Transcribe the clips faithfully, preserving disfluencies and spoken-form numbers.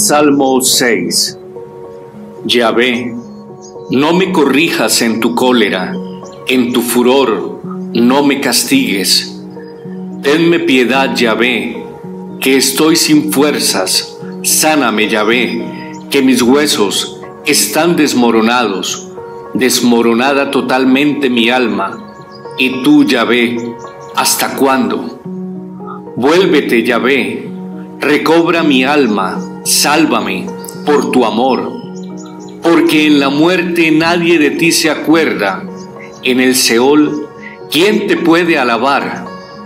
Salmo seis. Yahvé, no me corrijas en tu cólera, en tu furor no me castigues. Tenme piedad, Yahvé, que estoy sin fuerzas. Sáname, Yahvé, que mis huesos están desmoronados, desmoronada totalmente mi alma. Y tú, Yahvé, ¿hasta cuándo? Vuélvete, Yahvé, recobra mi alma, sálvame por tu amor, porque en la muerte nadie de ti se acuerda, en el Seol, ¿quién te puede alabar?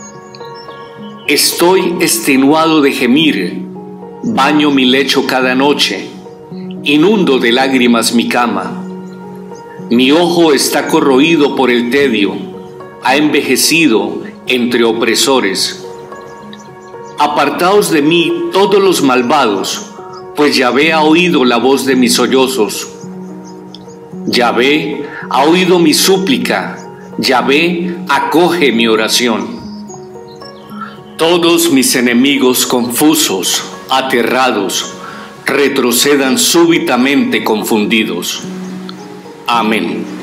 Estoy extenuado de gemir, baño mi lecho cada noche, inundo de lágrimas mi cama. Mi ojo está corroído por el tedio, ha envejecido entre opresores. Apartaos de mí todos los malvados, pues Yahvé ha oído la voz de mis sollozos. Yahvé ha oído mi súplica, Yahvé acoge mi oración. Todos mis enemigos confusos, aterrados, retrocedan súbitamente confundidos. Amén.